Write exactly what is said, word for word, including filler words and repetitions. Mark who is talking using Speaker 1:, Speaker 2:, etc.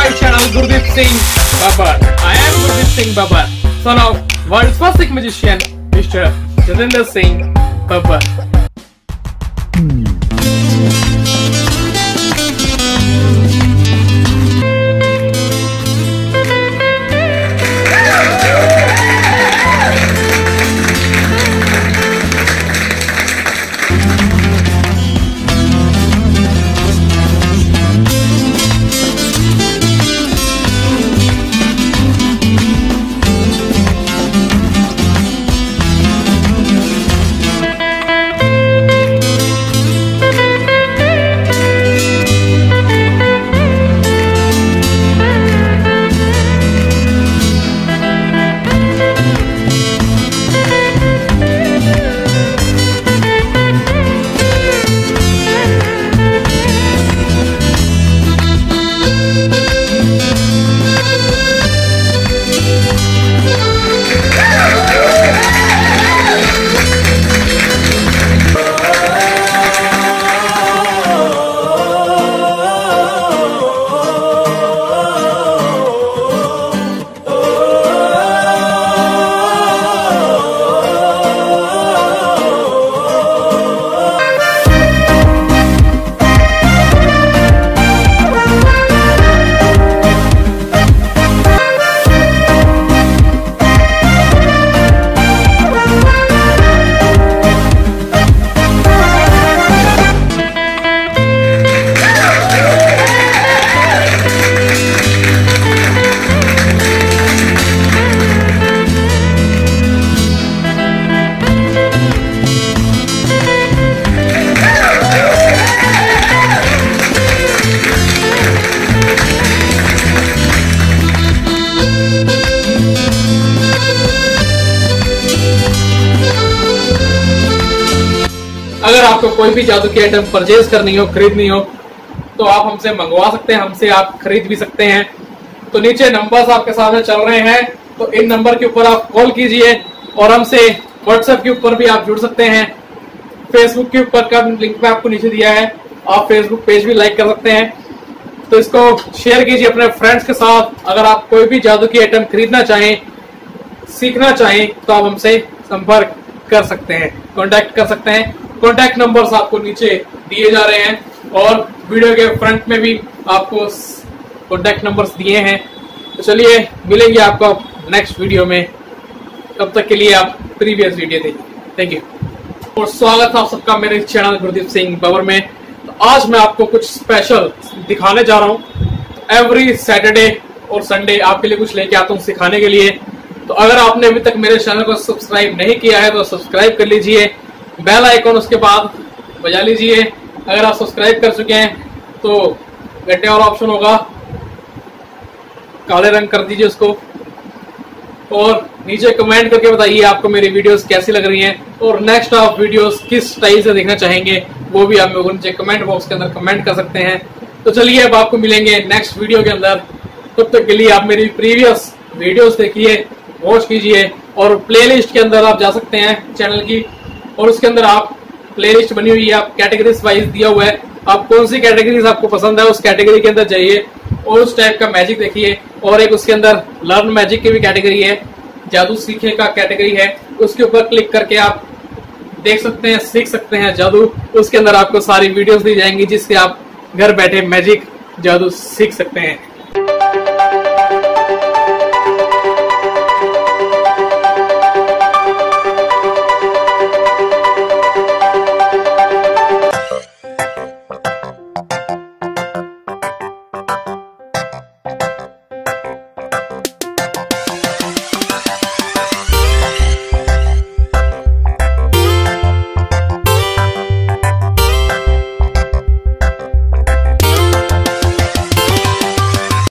Speaker 1: my channel Gurdeep Singh Babbar. I am Gurdeep Singh Babbar, son of world's first Sikh magician, Mister Jatinder Singh Babbar. अगर आपको कोई भी जादू की item purchase करनी हो, खरीदनी हो, तो आप हमसे मंगवा सकते हैं, हमसे आप खरीद भी सकते हैं। तो नीचे नंबर्स आपके सामने चल रहे हैं, तो इन नंबर के ऊपर आप कॉल कीजिए और हमसे व्हाट्सएप के ऊपर भी आप जुड़ सकते हैं। फेसबुक के ऊपर का लिंक मैं आपको नीचे दिया है, आप फेसबुक पेज भी लाइक कर सकते हैं। तो इसको शेयर कीजिए अपने फ्रेंड्स के साथ। अगर आप कोई भी जादू की आइटम खरीदना चाहें, सीखना चाहें, तो आप हमसे संपर्क कर सकते हैं, कॉन्टेक्ट कर सकते हैं। कॉन्टैक्ट नंबर्स आपको नीचे दिए जा रहे हैं और वीडियो के फ्रंट में भी आपको कॉन्टैक्ट नंबर्स दिए हैं। तो चलिए मिलेंगे आपको नेक्स्ट वीडियो में, तब तक के लिए आप प्रीवियस वीडियो देखिए। थैंक यू और स्वागत है आप सबका मेरे चैनल गुरदीप सिंह बबर में। तो आज मैं आपको कुछ स्पेशल दिखाने जा रहा हूँ। एवरी सैटरडे और संडे आपके लिए कुछ लेके आता हूँ सिखाने के लिए। तो अगर आपने अभी तक मेरे चैनल को सब्सक्राइब नहीं किया है तो सब्सक्राइब कर लीजिए, बेल आइकॉन उसके बाद बजा लीजिए। अगर आप सब्सक्राइब कर चुके हैं तो घंटे वाला ऑप्शन होगा, काले रंग कर दीजिए उसको, और नीचे कमेंट करके बताइए आपको मेरी वीडियोस कैसी लग रही हैं और नेक्स्ट आप वीडियोस किस स्टाइल से देखना चाहेंगे वो भी आप लोगों नीचे कमेंट बॉक्स के अंदर कमेंट कर सकते हैं। तो चलिए अब आपको मिलेंगे नेक्स्ट वीडियो के अंदर। तब तक के लिए आप मेरी प्रीवियस वीडियोस देखिए, वॉच कीजिए और प्लेलिस्ट के अंदर आप जा सकते हैं चैनल की, और उसके अंदर आप प्लेलिस्ट बनी हुई है, आप कैटेगरीज वाइज दिया हुआ है। आप कौन सी कैटेगरीज आपको पसंद है उस कैटेगरी के अंदर जाइए और उस टाइप का मैजिक देखिए। और एक उसके अंदर लर्न मैजिक की भी कैटेगरी है, जादू सीखने का कैटेगरी है, उसके ऊपर क्लिक करके आप देख सकते हैं, सीख सकते हैं जादू। उसके अंदर आपको सारी वीडियोस दी जाएंगी जिससे आप घर बैठे मैजिक जादू सीख सकते हैं।